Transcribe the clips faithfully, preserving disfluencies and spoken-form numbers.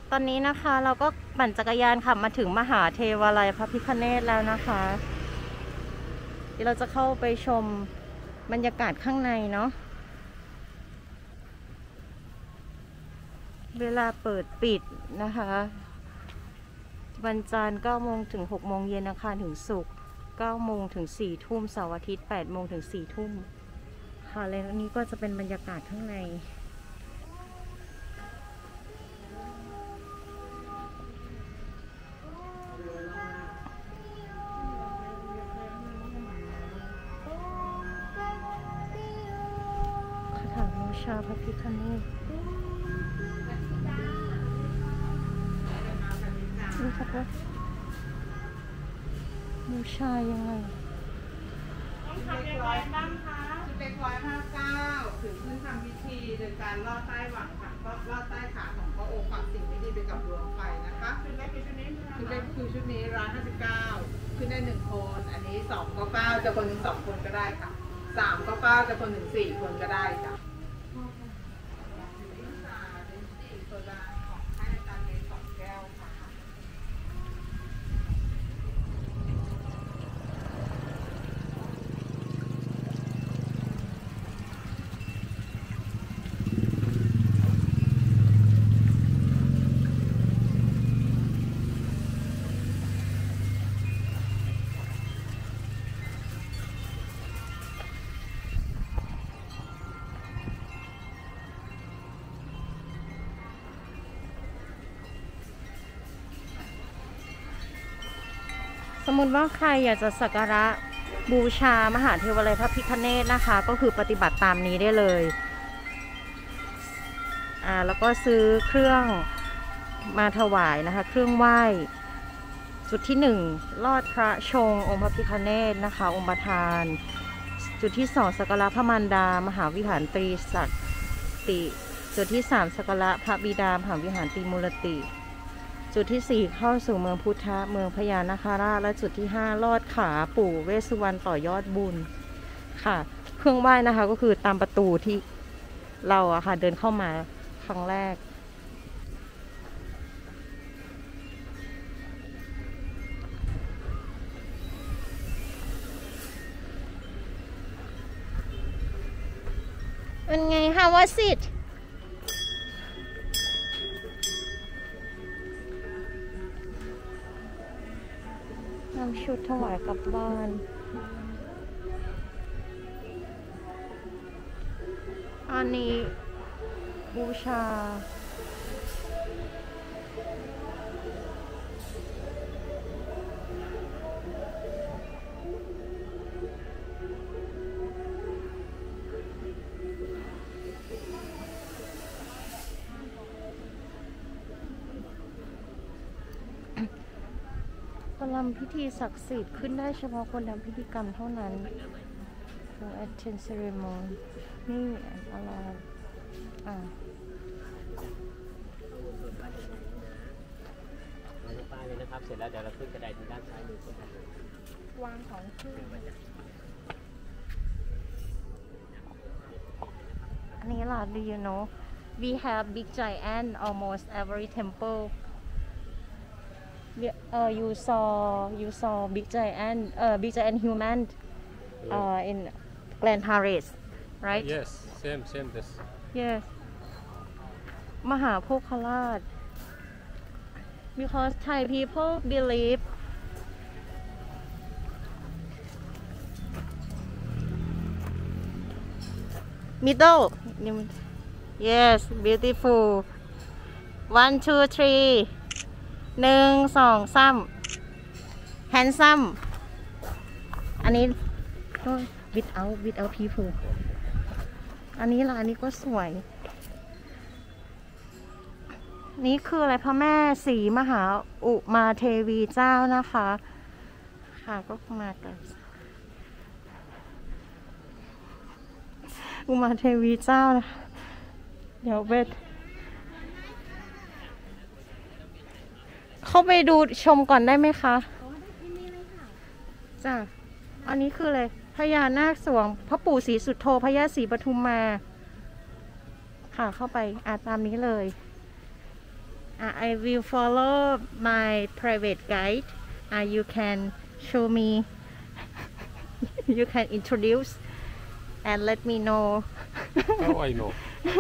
ตอนนี้นะคะเราก็ปั่นจักรยานขับมาถึงมหาเทวาลัยพระพิฆเนศแล้วนะคะเดี๋ยวเราจะเข้าไปชมบรรยากาศข้างในเนาะเวลาเปิดปิดนะคะวันจันทร์เก้าโมงถึงหกโมงเย็นอังคารถึงศุกร์เก้าโมงถึงสี่ทุ่มเสาร์อาทิตย์แปดโมงถึงสี่ทุ่มค่ะแล้วนี้ก็จะเป็นบรรยากาศข้างในคาถาบูชาพระพิฆเนศนี่ครับว่าบูชายังไงต้องทำยังไงบ้างคะชุดเล็กร้อยห้าเก้าถึงขึ้นทำพิธีโดยการลอดใต้หวังค่ะก็ลอดใต้ขาของพระองค์ปัดสิ่งไม่ดีไปกับดวงไฟนะคะชุดเล็กคือชุดนี้ชุดเล็กคือชุดนี้ร้อยห้าสิบเก้าขึ้นได้หนึ่งคนอันนี้สองก็เก้าจะคนหนึ่งสองคนก็ได้ค่ะสามก็เก้าจะคนหนึ่งสี่คนก็ได้ค่ะสมมติว่าใครอยากจะสักการะบูชามหาเทวาลัยพระพิฆเนศนะคะก็คือปฏิบัติตามนี้ได้เลยอ่าแล้วก็ซื้อเครื่องมาถวายนะคะเครื่องไหว้จุดที่หนึ่งลอดพระชงองค์พระพิฆเนศนะคะองค์ประธานจุดที่สองสักการะพระมารดามหาวิหารตรีสัตติจุดที่สามสักการะพระบิดามหาวิหารตรีมูลติจุดที่สี่เข้าสู่เมืองพุทธะเมืองพญานาคราชและจุดที่ห้าลอดขาปู่เวสสุวรรณต่อยอดบุญค่ะเครื่องไหว้นะคะก็คือตามประตูที่เราอะค่ะเดินเข้ามาครั้งแรกเป็นไง How was itนำชุดถวายกลับบ้านอันนี้บูชาประลัมพิธีศักดิ์สิทธิ์ขึ้นได้เฉพาะคนทำพิธีกรรมเท่านั้น to attend ceremony นี่อะไรอ่าป้ายเลยนะครับเสร็จแล้วเดี๋ยวเราขึ้นกระไดทางด้านซ้ายมือวางของขึ้นอันนี้ล่ะ do you know we have big giant almost every temple Uh, you saw you saw big giant uh, big giant human uh, in Grand Paris, right? Yes, same same this. Yes. มหาโภคราช because Thai people believe middle. Yes, beautiful. One, two, three. หนึ่งสองสามแฮนซัมอันนี้ without without people อันนี้ล่ะอันนี้ก็สวยนี่คืออะไรพระแม่ศรีมหาอุมาเทวีเจ้านะคะค่ะก็มากันอุมาเทวีเจ้านะเดี๋ยวเวทเข้าไปดูชมก่อนได้ไหมคะอ๋อได้ที่นี่เลยค่ะจ้ะอันนี้คืออะไรพญานาคสวงพระปู่ศรีสุโธพญาศรีปทุมมาค่ะเข้าไปอ่าตามนี้เลย uh, I will follow my private guide. Uh, you can show me. You can introduce and let me know. How I know?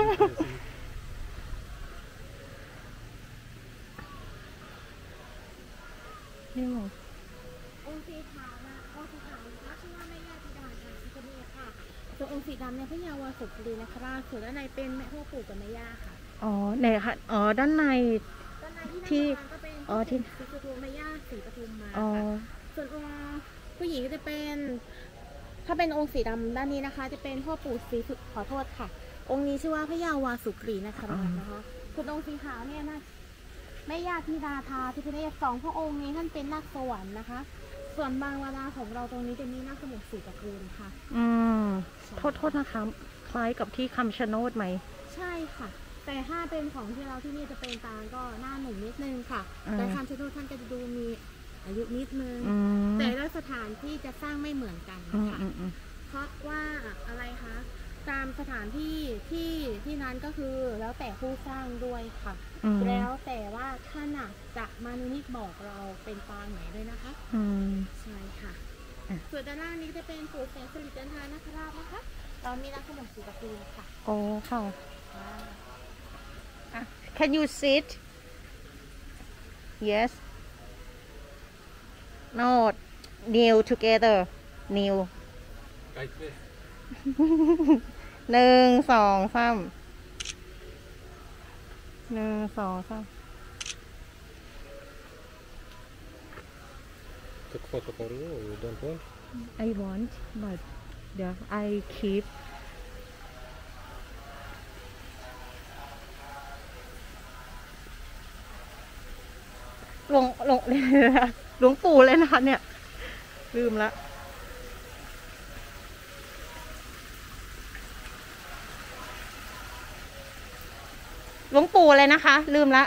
นี่ไงองค์สีขาวนะองค์สีขาวนะคะชื่อว่าแม่ย่าธิดาค่ะที่คนนี้ค่ะส่วนองค์สีดำเนี่ยพระยาวาสุกรีนะคะส่วนด้านในเป็นแม่พ่อปู่กับแม่ย่าค่ะอ๋อไหนคะอ๋อด้านในด้านในที่ที่นั่งก็เป็นอ๋อที่ศรีปทุมแม่ย่าศรีปทุมมาอ๋อค่ะส่วนองค์ผู้หญิงก็จะเป็น ถ้าเป็นองค์สีดำด้านนี้นะคะ จะเป็นพ่อปู่ศรีสุขอโทษค่ะ องค์นี้ชื่อว่าพระยาวาสุกรีนะคะนะคะส่วนองค์สีขาวเนี่ยนะแม่ย่าธิดาทาที่พระเนตรสองพระองค์นี้ท่านเป็นนาคสวรรค์นะคะ ส่วนบางวาราของเราตรงนี้จะมีนาคสมุทรสีตระกูลค่ะอืมโทษโทษนะคะคล้ายกับที่คำชะโนดไหมใช่ค่ะ แต่ถ้าเป็นของที่เราที่นี่จะเป็นตาลก็หน้าหนุ่มนิดนึงค่ะอ่าแต่คำชะโนดท่านก็จะดูมีอายุนิดนึงอืมแต่ละสถานที่จะสร้างไม่เหมือนกันอืมค่ะอืมอืมเพราะว่าอะไรคะตามสถานที่ที่ที่นั้นก็คือแล้วแต่ผู้สร้างด้วยค่ะอืมแล้วแต่ว่าท่านน่ะจะมานิดบอกเราเป็นปางไหนด้วยนะคะอืมใช่ค่ะอ่ะส่วนด้านล่างนี้จะเป็นปู่แสงสิริจันทรานาคราชนะคะเรามีนักขนมสีตระกูลค่ะโอ้ค่ะอ่าอ่ะ Can you sit Yes No kneel together kneel Like this. หนึ่งสองสามหนึ่งสองสาม Took photo for you. You don't want? I want but เดี๋ยว I keep หลวงหลวง หลวงปู่เลยนะคะเนี่ย ลืมละหลวงปู่เลยนะคะ ลืมละ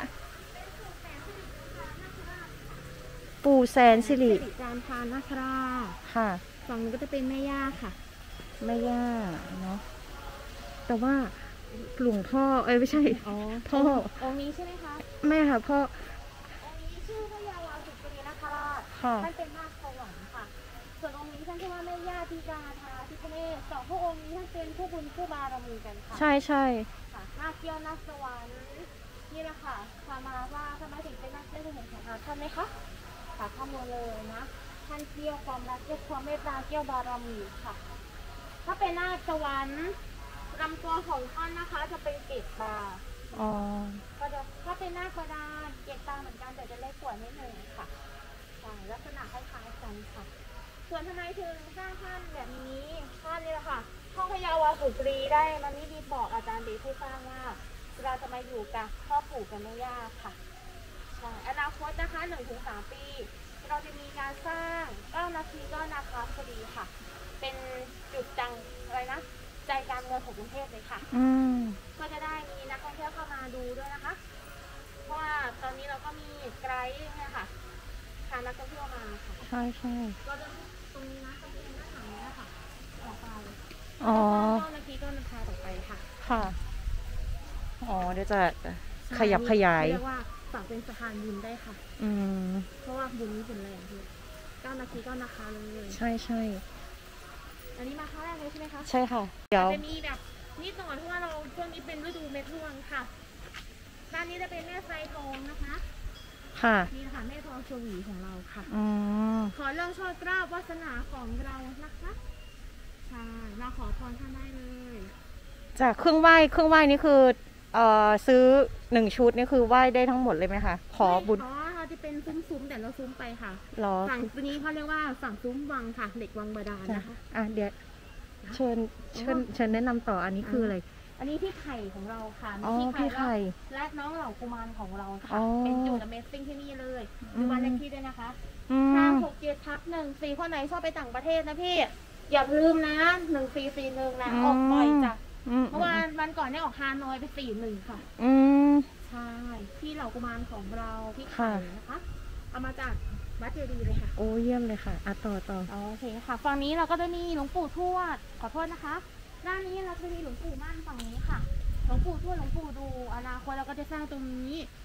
ปู่แสนสิริสิริจันทรานาคราชค่ะฝั่งนู้นก็จะเป็นแม่ย่าค่ะแม่ย่าเนาะแต่ว่าหลวงพ่อ เอ้ยไม่ใช่อ๋อพ่อองค์นี้ใช่ไหมคะแม่ค่ะพ่อองค์นี้ชื่อพระยาวาสุกรีนาคราชค่ะท่านเป็นนาคสวรรค์ค่ะ ส่วนองค์นี้ท่านชื่อว่าแม่ย่าธิดาทาทิพเนศสองพระองค์นี้ท่านเป็นผู้บุญผู้บารมีกันค่ะใช่ใช่ค่ะนาคเกี้ยวนาคสวรรค์นี่แหละค่ะความมาว่าทำไมถึงเป็นนาคได้เป็นของท่านไหมคะค่ะข้อมูลเลยนะท่านเกี้ยวความรักเกี้ยวความเมตตาเกี้ยวบารมีค่ะ ถ้าเป็นนาคสวรรค์ลำตัวของท่านนะคะจะเป็นเกศตาอ๋อก็จะถ้าเป็นนาคประดานเกศตาเหมือนกันแต่จะเล็กกว่านิดนึงค่ะใช่ลักษณะคล้ายๆกันค่ะ ส่วนทำไมถึงสร้างท่านแบบนี้ท่านนี่แหละค่ะห้องพยาวาสุกรีได้มันนี่ดีบอกอาจารย์ดีผู้สร้างว่าเราจะมาอยู่กับพ่อปู่กับแม่ย่าค่ะใช่อนาคตนะคะหนึ่งถึงสามปี เราจะมีการสร้างเก้านาทีก็นาคาพอดีค่ะ เป็นจุดจังอะไรนะใจกลารเมืองของกรุงเทพเลยค่ะอืมก็จะได้มีนักท่องเที่ยวเข้ามาดูด้วยนะคะ เพราะว่าตอนนี้เราก็มีไกด์เนี่ยค่ะพานักท่องเที่ยวมาค่ะใช่ใช่ก็เดินตรงนี้นะก็เป็นด้านหลังนี้ค่ะออกไปอ๋อก็นาทีก็นาคาต่อไปค่ะค่ะ อ๋อ เดี๋ยวจะขยับขยายเรียกว่าฝากเป็นสะพานบุญได้ค่ะอืมเพราะว่าบุญนี้บุญแรงคือเก้านาทีก็นาคาเลยใช่ใช่อันนี้มาครั้งแรกเลยใช่ไหมคะใช่ค่ะ เดี๋ยวจะมีแบบนิดหน่อยเพราะว่าเราช่วงนี้เป็นฤดูเม็ดร่วงค่ะ ด้านนี้จะเป็นแม่ไซทองนะคะค่ะนี่ค่ะแม่ทองชวีของเราค่ะอืมขอเรื่องโชคลาภวาสนาของเรานะคะ ใช่ มาขอพรท่านได้เลยจากเครื่องไหว้ เครื่องไหว้นี่คือ เอ่อ ซื้อหนึ่งชุดนี่คือไหว้ได้ทั้งหมดเลยไหมคะ ขอบุญอ๋อเราจะเป็นซุ้มๆแต่เราซุ้มไปค่ะรอฝั่งนี้เขาเรียกว่าฝั่งซุ้มวังค่ะ เด็กวังบาดาลจ้ะนะคะอ่ะ เดี๋ยว เชิญ เชิญ เชิญแนะนำต่อ อันนี้คืออะไรอันนี้พี่ไข่ของเราค่ะมีอ๋อ พี่ไข่และน้องเหล่ากุมารของเราอ๋ค่ะอเป็นจุด Amazing ที่นี่เลยอืดูมวันเลขที่ด้วยนะคะอืห้าม หกเจ็ดทับหนึ่งสี่คนไหนชอบไปต่างประเทศนะพี่ อย่าลืมนะหนึ่งสี่สี่หนึ่งนะ ออกบ่อยจ้ะอืมเมื่อวานวันก่อนเนี่ยออกฮานอยไปสี่หนึ่งค่ะอืมใช่ พี่เหล่ากุมารของเราพี่ค่ะไข่นะคะ เอามาจากวัดเจดีย์เลยค่ะโอ้เยี่ยมเลยค่ะ อ่ะ ต่อต่อโอเคค่ะ ฝั่งนี้เราก็จะมีหลวงปู่ทวด ขอโทษนะคะ ด้านนี้เราจะมีหลวงปู่มั่นฝั่งนี้ค่ะ หลวงปู่ทวดหลวงปู่ดู อนาคตเราก็จะสร้างตรงนี้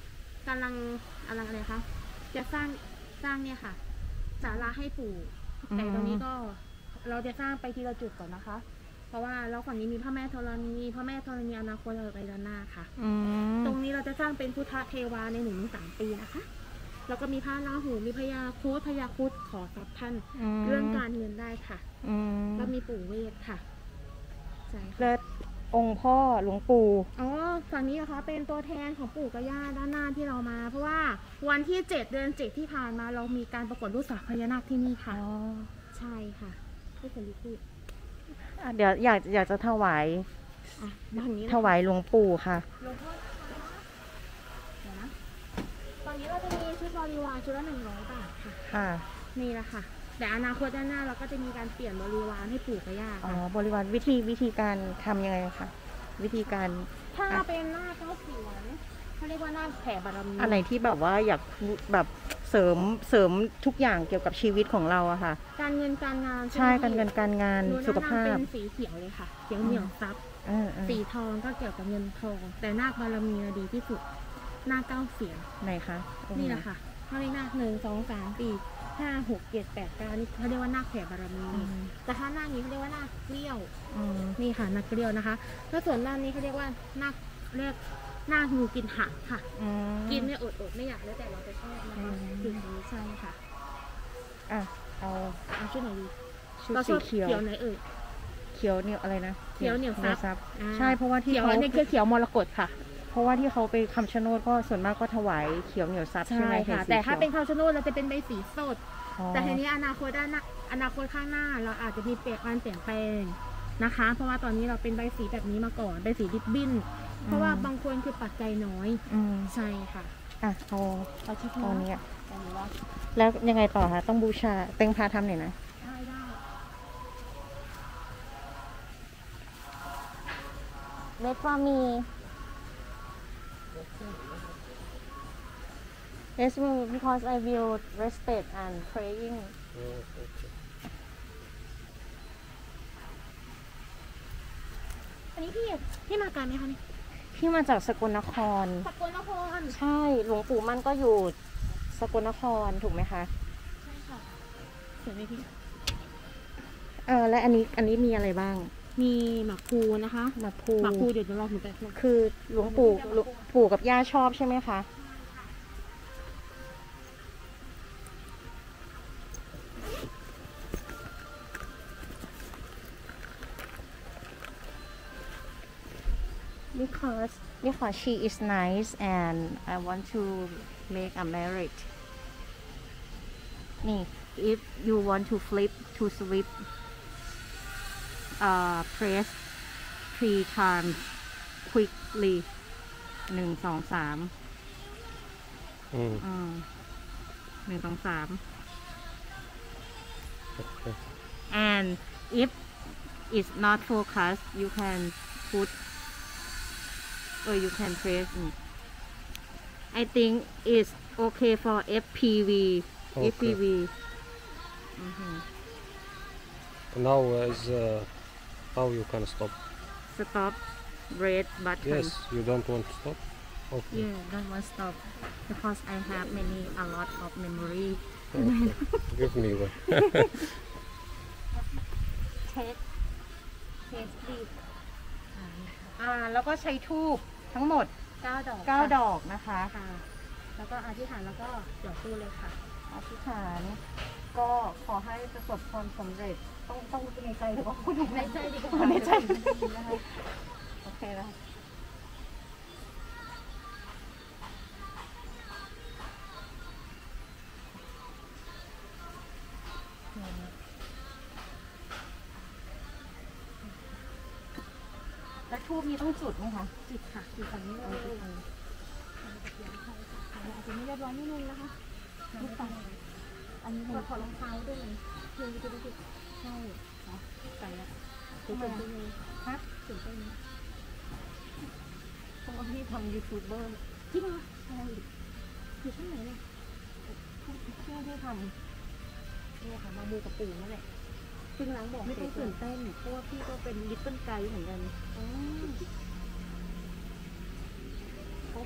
กำลังอะไรอะไรคะจะสร้างสร้างเนี่ยค่ะศาลาให้ปู่แต่ตรงนี้ก็เราจะสร้างไปทีละจุดก่อนนะคะ เพราะว่าเราฝั่งนี้มีพระแม่ธรณีพระแม่ธรณีอนาคตเราไปด้านหน้าค่ะอืมตรงนี้เราจะสร้างเป็นพุทธเทวาในหนึ่งถึงสามปีนะคะ แล้วก็มีพระราหูมีพญาครุฑพญาครุฑขอทรัพย์ท่านมเรื่องการเงินได้ค่ะอืมแล้วมีปู่เวทค่ะใช่ค่ะและองค์พ่อหลวงปู่อ๋อฝั่งนี้นะคะเป็นตัวแทนของปู่กับย่าด้านหน้าที่เรามา เพราะว่าวันที่เจ็ดเดือนเจ็ดที่ผ่านมาเรามีการประกวดลูกสาวพญานาคที่นี่ค่ะ ใช่ค่ะที่คนที่พูดอ่ะเดี๋ยวอยากอยากจะถวายอ่ะมาทางนี้นะถวายหลวงปู่ค่ะหลวงพ่อเดี๋ยวนะตอนนี้เราจะมีชุดบริวารชุดละหนึ่งร้อยบาทค่ะค่ะนี่แหละค่ะ แต่อนาคตด้านหน้าเราก็จะมีการเปลี่ยนบริวารให้ปู่กับย่าอ๋อค่ะบริวารวิธีวิธีการทำยังไงคะวิธีการถ้าเป็นหน้าเก้าเสียนเขาเรียกว่าหน้าแผ่บารมีอะไรที่แบบว่าอยากแบบเสริมเสริมทุกอย่างเกี่ยวกับชีวิตของเราอะค่ะการเงินการงานใช่ไหมการเงินการงานหนูสุขแนะนำภาเป็พนสีเขียวเลยค่ะเขียวเหนียวซับเออเออสีทองก็เกี่ยวกับเงินทอง แต่นาคบารมีดีที่สุดหน้าเก้าเสียนไหนคะองนี่ไหแหละค่ะเขาเรียกนาคหนึ่งสองสามสี่ห้าหกเจ็ดแปดเก้านี่เขาเรียกว่านาคแผ่บารมีอืมแต่ถ้าหน้านี้เขาเรียกว่านาคเกลี้ยวอืมนี่ค่ะนาคเกลี้ยวนะคะถ้าส่วนด้านนี้เขาเรียกว่านาคเรียกนาคงูกินหางค่ะอืมกินเนี่ยอดอดๆไม่อยากแล้วแต่เราจะชอบนะคะอืมถึงนี้ใช่ค่ะอ่ะเอาเอาชุดไหนดีชุดเราชสีอบเขียวเขียวไหนเอ่ยเขียวเนี่ยอะไรนะเขียวเหนียวซับ อ่าใช่เพราะว่าที่เขียวเขาอันนี้คือเขียวมรกตค่ะเพราะว่าที่เขาไปคำชะโนดก็ส่วนมากก็ถวายเขียวเหนียวซับใช่ใช่ไหมค่ะห็สีแต่ถ้าขียวเป็นคำชะโนดเราจะเป็นใบสีสดอ๋อแต่ทีนี้อนาคตด้านหน้าอนาคตข้างหน้าเราอาจจะมีเปลี่ยนการเปลี่ยนแปลงนะคะ เพราะว่าตอนนี้เราเป็นใบสีแบบนี้มาก่อนใบสีริบบิ้น เพราะว่าบางคนคือปัจจัยน้อยอืมใช่ค่ะอ่ะเอาเอาชุดตอนนี้นี้อะตอนนี้ว่าแล้วยังไงต่อคะต้องบูชาเต็งพาทำหน่อยนะได้ได้เวทฟอร์มี Yes, well, because I will respect and praying. Oh, okay. อันนี้พี่พี่มาไกันไหมคะนี่พี่มาจากสกลนครสกลนครใช่ หลวงปู่มั่นก็อยู่สกลนครถูกไหมคะใช่ค่ะเห็นไหมพี่เออและอันนี้อันนี้มีอะไรบ้างมีหมากพลูนะคะหมากพลูหมากพลูเดี๋ยวเราหนูไปคือหลวงปู่หลวงปู่กับย่าชอบใช่ไหมคะ because because she is nice and I want to make a marriage นี่ if you want to flip to sweep uh, press three times quickly หนึ่งสองสาม Mm, อืมหนึ่งสองสาม okay. and if it's not focused you can put or you can press it. I think it's okay for F P V Okay. F P V Mhm. Now uh, is uh, how you can stop? stop red button Yes, you don't want to stop. Okay. yeah don't want stop because I have many a lot of memory Okay. Give me one. check check please อ่าแล้วก็ใช้ทูบทั้งหมดเก้าดอกเก้าค่ะดอกนะคะค่ะ แล้วก็อธิษฐานแล้วก็หยอดตู้เลยค่ะอธิษฐานก็ขอให้ประสบความสำเร็จ ต้องต้องในใจหรือว่าพูดในใจดีกว่าอ๋อในใจนะคะโอเคแล้วแล้วทูบนี้ต้องจุดไหมคะจิตค่ะจิตฝั่งนี้เลยอาจจะไม่เรียบร้อยนิดนึงนะคะลูกฝั่งอันนี้ขอรองเท้าด้วยเลยเพื่อนจะได้จุดใช่เนาะใส่แล้วตื่นเต้นเลยฮะตื่นเต้นเพราะว่าพี่ทำยูทูบเบอร์จริงเหรอใช่อยู่ที่ไหนเนี่ยช่วงที่ทำเนี่ยค่ะมามูกับปู่นั่นแหละเพิ่งล้างบอกไม่ต้องเสร็ตื่จนเต้นเพราะว่าพี่ก็เป็นลิตเติ้ลไกด์เหมือนกันอ๋อเขา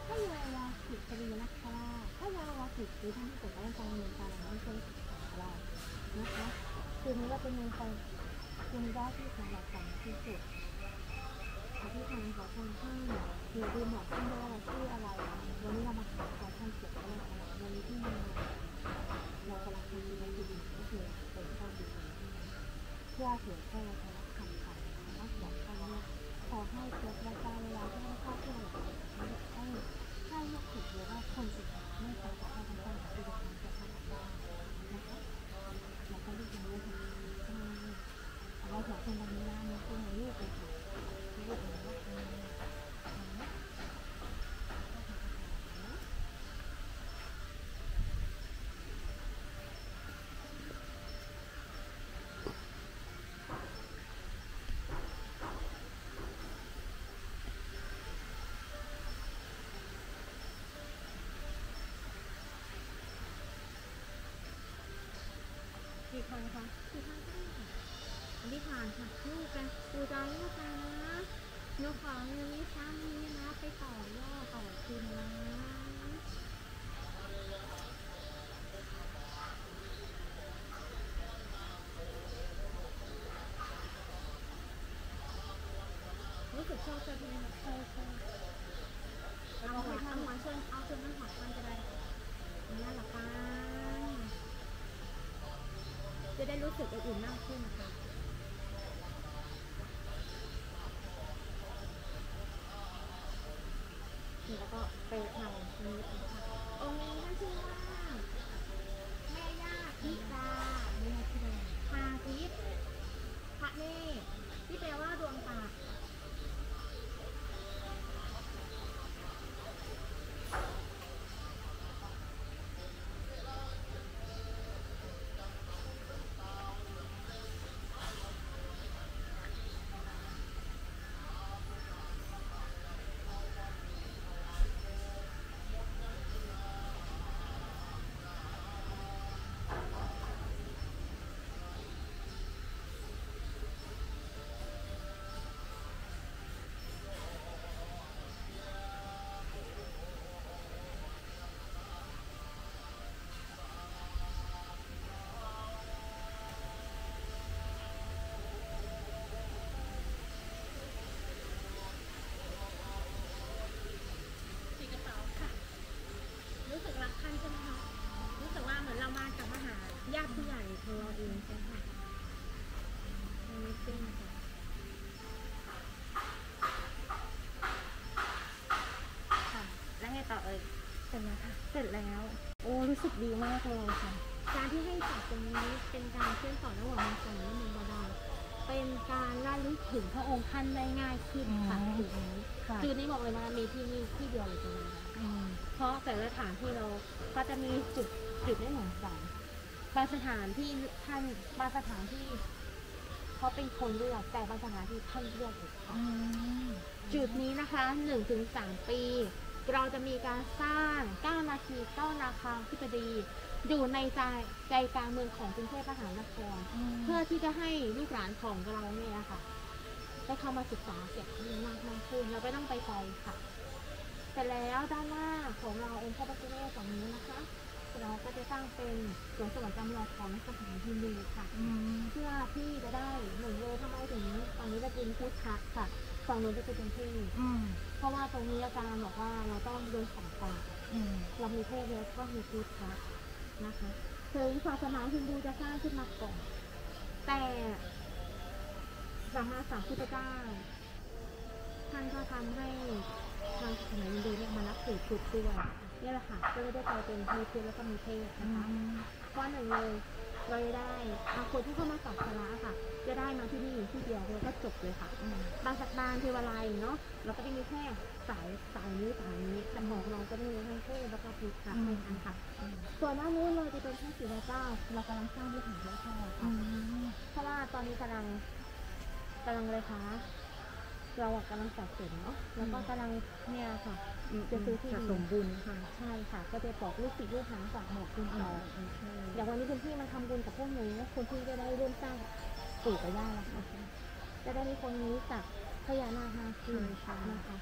พระยาวาสิตรีนักคราชพระยาวาสิตหรือท่านที่เกิดในการเมืองการนั้นเป็นศึกษาเรานะคะคือนี้ก็เป็นเงินไปคุณได้ที่สำหรับสำที่สุดอธิษฐานขอท่านท่านหรือดูหมอกท่านว่าเราชื่ออะไรวันนี้เรามาขอขอท่านเกี่ยวกับอะไรวันนี้ที่มาเรากำลังทำในสิ่งก็คือเป็นการดีเพื่อเผยแพร่ธรรมะคำสั่งและบอกท่านว่าขอให้เกิดประการเวลาที่ไม่เข้าที่เราให้ให้ลูกศิษย์หรือว่าคนศิษย์ไม่สามารถเข้าไปได้ที่จะทำจะทำได้นะคะแล้วก็ลูกนี้ทำใช่เราขอคนบางนี้นะมีคนในลูกไปค่ะลูกของลูกเองกี่ครั้งคะกี่ครั้งก็ได้ค่ะอธิษฐานค่ะลูกกันปูใจลูกกันนะยกของเงินนี้ซ้ำนี้นะไปต่อยอดต่อทุนนะรู้สึกชอบจะดีใช่ใช่เอาหัวเอาหัวเชิญเอาเชิญนั่งหัวกันจะได้นั่นหลับตาจะได้รู้สึกอบอุ่นมากขึ้นนะคะแล้วก็ไปทำนี้ค่ะองค์นี้ท่านชื่อว่าแม่ย่าพิกาแม่ที่เป็นทาทิพย์พระเนตรที่แปลว่าดวงตารู้สึกรักท่านใช่ไหมคะรู้สึกว่าเหมือนเรามากับมหาญาติผู้ใหญ่ของเราเองใช่ไหมคะอันนี้จริงค่ะค่ะแล้วไงต่อเอ่ยเสร็จแล้วค่ะเสร็จแล้วโอ้รู้สึกดีมากเลยค่ะการที่ให้จัดตรงนี้เป็นการเชื่อมต่อระหว่างมนุษย์และมนุษย์บาดาลเป็นการระลึกถึงพระองค์ท่านได้ง่ายขึ้นค่ะจุดนี้จุดนี้บอกเลยว่ามีที่นี่ที่เดียวเลยตรงนี้เพราะแต่ละสถานที่เราก็จะมีจุดจุดไม่เหมือนกันบางสถานที่ท่านบางสถานที่เขาเป็นคนเลือกแต่บางสถานที่ท่านเลือกเองค่ะจุดนี้นะคะหนึ่งถึงสามปีเราจะมีการสร้างเก้านาทีเก้านาคาธิบดีอยู่ในใจใจกลางเมืองของกรุงเทพมหานครเพื่อที่จะให้ลูกหลานของเราเนี่ยค่ะได้เข้ามาศึกษาเก็บข้อมูลมากมากขึ้นเราไม่ต้องไปไกลค่ะแต่แล้วด้านหน้าของเราองค์พระปฏิเวศฝั่งนี้นะคะเราก็จะสร้างเป็นสวนสวรรค์จำลองของสถานที่นี้ค่ะเพื่อที่จะได้หนึ่งเลยทำไมถึงฝั่งนี้จะเป็นพุทธะค่ะฝั่งนู้นจะเป็นที่เพราะว่าตรงนี้อาจารย์บอกว่าเราต้องเดินสองตาเรามีเทพแล้วก็มีพุทธะนะคะถึงศาสนาฮินดูจะสร้างขึ้นมาก่อนแต่สัมมาสัมพุทธเจ้าท่านก็ทำให้ทางศาสนาฮินดูเนี่ยมานับถือพุทธด้วยนี่แหละค่ะก็เลยได้กลายเป็นมีพุทธแล้วก็มีเทพนะคะข้อหนึ่งเลยเราจะได้คนที่เข้ามาสักการะค่ะจะได้มาที่นี่ที่เดียวแล้วก็จบเลยค่ะบางสัปดาห์เทวาลัยเนาะเราก็จะมีแค่สายสายนี้สายนี้แต่ของเราก็มีทั้งเทพแล้วก็พุทธค่ะเป็นอันค่ะส่วนด้านนู้นเลยจะเป็นพระศิวะเจ้าเรากำลังสร้างวิหารให้พ่อค่ะเพราะว่าตอนนี้กำลังกำลังเลยค่ะเรากำลังจัดเสร็จเนาะแล้วก็กำลังเนี่ยค่ะจะซื้อที่สมบูรณ์ค่ะใช่ค่ะก็จะบอกลูกศิษย์ลูกหาจากหมดคุณต่ออย่างวันนี้คุณพี่มาทำบุญกับพวกหนูคุณพี่จะได้ร่วมสร้างปู่กับย่าแล้วค่ะจะได้มีคนนี้จากพญานาคนาคีค่ะนะคะ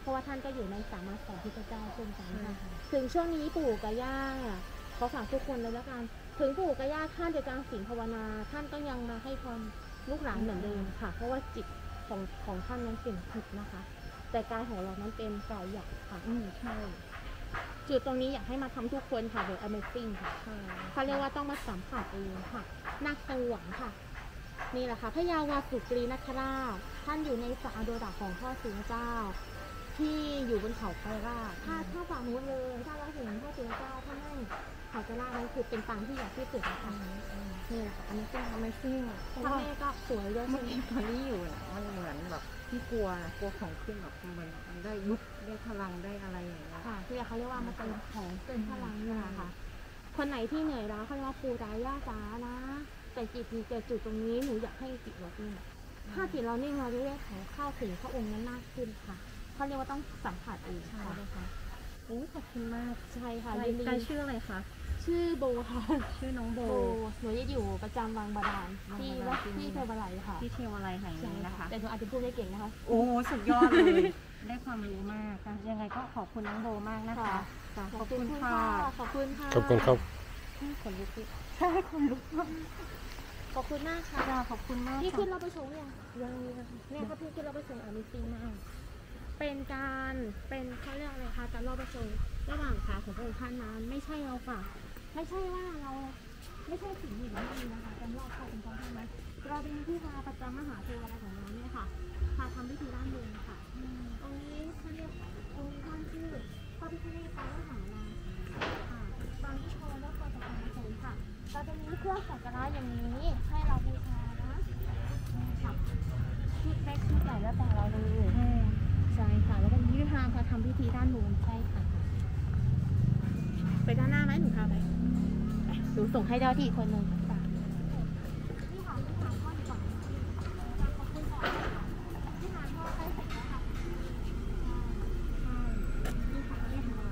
เพราะว่าท่านก็อยู่ในสามัญของพุทธเจ้าเช่นกันค่ะถึงช่วงนี้ปู่กับย่าขอฝากทุกคนเลยแล้วกันถึงปู่กับย่าท่านจะจางศีลภาวนาท่านก็ยังมาให้พรลูกหลานเหมือนเดิมค่ะ เพราะว่าจิตของของท่านนั้นเป็นพุทธนะคะ แต่กายของเรานั้นเป็นกายหยาบค่ะอืมใช่จุดตรงนี้อยากให้มาทำทุกคนค่ะโดย Amazing ค่ะเขาเรียกว่าต้องมาสัมผัสเองค่ะนาคสวรรค์ค่ะนี่แหละค่ะพญาวาสุกรีนคราชท่านอยู่ในสาโดดาของพ่อศรีเจ้า ที่อยู่บนเขาไคราชถ้าถ้าฝั่งนู้นเลยถ้าเราเห็นพ่อศรีเจ้าท่านนั่งเขาไคราชนั้นคือเป็นปางที่ใหญ่ที่สุดนะคะนี่แหละค่ะอันนี้เป็น Amazing เพราะว่าแม่ก็สวยด้วยเมื่อกี้ตอนที่อยู่น่ะมันเหมือนแบบที่กลัวนะกลัวของขึ้นแบบมันมันได้ยุบได้พลังได้อะไรอย่างเงี้ยค่ะที่เขาเรียกว่ามันเป็นของเติมพลังนี่แหละค่ะ คนไหนที่เหนื่อยล้าเขาเรียกว่าปูตายย่าจ้านะ แต่จิตมีเกิดจุดตรงนี้หนูอยากให้จิตเรานิ่งถ้าจิตเรานิ่งเราจะเรียกของเข้าถึงพระองค์นั้นมากขึ้นค่ะเขาเรียกว่าต้องสัมผัสเองค่ะโอ้ขอบคุณมากใช่ค่ะใครยินดีใครชื่ออะไรคะชื่อโบค่ะชื่อน้องโบโบหนูจะอยู่ประจำวังบาดาลที่วังบาวัดาดลที่เทวาลัยค่ะที่เทวาลัยแห่งนี้นะคะแต่หนูอาจจะพูดไม่เก่งนะคะโอ้สุดยอดเลย ได้ความรู้มากค่ะยังไงก็ขอบคุณน้องโบมากนะคะค่ะขอบคุณค่ะขอบคุณค่ะขอบคุณครับขนลุกดิใช่ขนลุกมากขอบคุณมากค่ะค่ะขอบคุณมากพี่ค่ะขึ้นเราไปชมยังยังมีนะคะเนี่ยเขาพี่ขึ้นเราไปชมอามิซีมากเป็นการเป็นเขาเรียกอะไรคะการรอบประชมระหว่างขาของพระองค์ท่านนั้นไม่ใช่เราค่ะไม่ใช่ว่าเราไม่ใช่สิ่งที่ไม่ดีนะคะการรอบขาของพระองค์ท่านนั้นเราเป็นที่พาประจำมหาเทวาลัยของเราเนี่ยค่ะพาทำพิธีด้านบนค่ะตรงนี้เขาเรียกองค์ท่านชื่อพระพิฆเนศปางมหานาค่ะบางที่โชว์แล้วก็จะทำมาชมค่ะเราจะมีเครื่องสักการะอย่างนี้ให้เราบูชานะค่ะชุดเล็กชุดใหญ่แล้วแต่เราเลยใช่ค่ะแล้วก็มีวิธีพาทำพิธีด้านบนใช่ค่ะไปด้านหน้าไหมหนูพาไปหนูส่งให้เจ้าที่อีกคนหนึ่งค่ะนี่ค่ะนี่ค่ะพ่อดีกว่าขอบคุณค่ะที่งานพ่อใช้เสร็จแล้วค่ะใช่นี่ค่ะนี่ค่ะ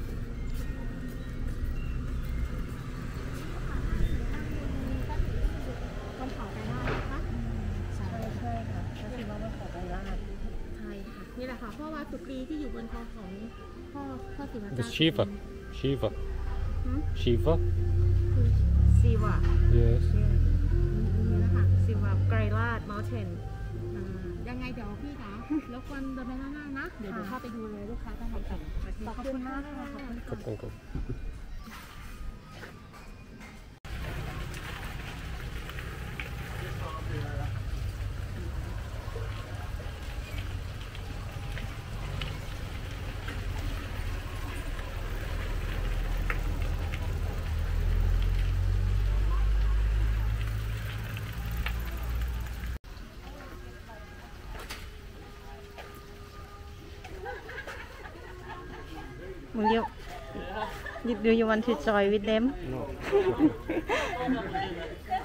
มันเผาไปได้นะคะใช่ใช่ค่ะก็คือว่ามันขอไปล่าใช่ค่ะนี่แหละค่ะพ่อวาสุกรีที่อยู่บนคอของพ่อพ่อศรีมา The Shiva. Shiva. หืม Shiva. ซีวะ Yes. นี่แหละค่ะซีวะไกรลาดมอลเทนอ่ายังไงเดี๋ยวพี่คะรบกวนเดินไปด้านหน้านะ เดี๋ยวเดี๋ยวเข้าไปดูเลยลูกค้าท่านไหนค่ะขอบคุณมากค่ะขอบคุณครับมึงเดียว Do you want to join with them No.